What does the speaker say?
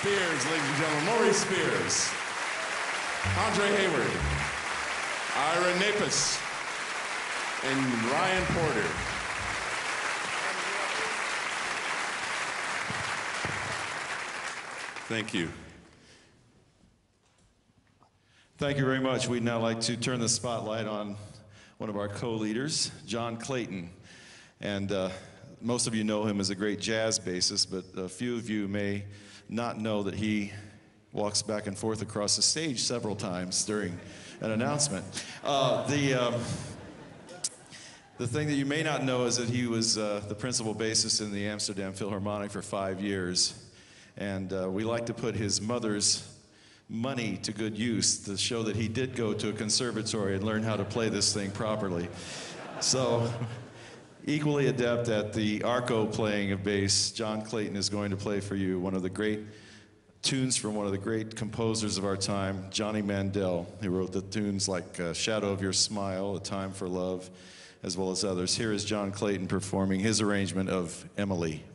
Spears, ladies and gentlemen. Maury Spears. Andre Hayward. Ira Napus. And Ryan Porter. Thank you. Thank you very much. We'd now like to turn the spotlight on one of our co-leaders, John Clayton. And most of you know him as a great jazz bassist, but a few of you may not know that he walks back and forth across the stage several times during an announcement. The thing that you may not know is that he was the principal bassist in the Amsterdam Philharmonic for 5 years. And we like to put his mother's money to good use to show that he did go to a conservatory and learn how to play this thing properly. So, equally adept at the arco playing of bass, John Clayton is going to play for you one of the great tunes from one of the great composers of our time, Johnny Mandel. He wrote the tunes like Shadow of Your Smile, A Time for Love, as well as others. Here is John Clayton performing his arrangement of Emily.